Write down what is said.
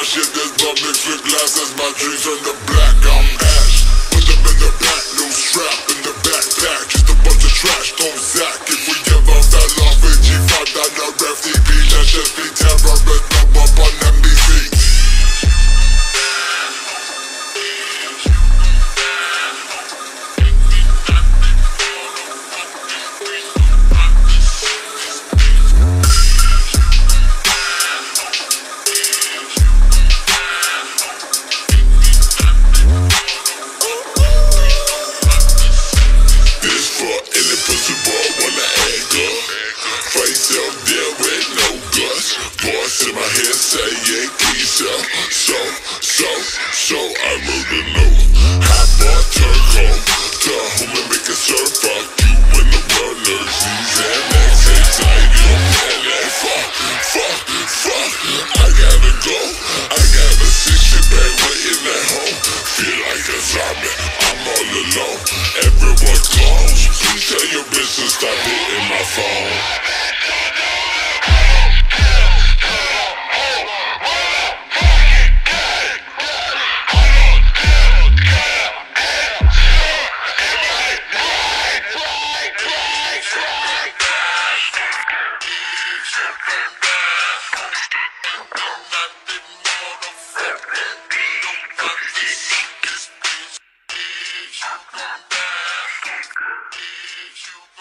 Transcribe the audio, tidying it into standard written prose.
shit is public, flip glasses, my dreams turn to black. I'm ash, put them in the back, no strap in the backpack. Just a bunch of trash, don't zack. If we give up that love, G5 down the FTP, that shit be terror, but up on MDC. In my head say yeah, Keisha. So I wrote a note. Hot bar turbo, to whom and make a surf. Fuck you when the world nerds. Xanax, anxiety, I'm fuck. I gotta go. I got a 6 bag waiting at home. Feel like a zombie, I'm all alone. Everyone close. Please tell your bitch to stop hitting my phone. You